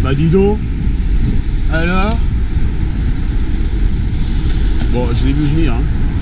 Bah dis donc. Alors. Bon, je l'ai vu venir, hein.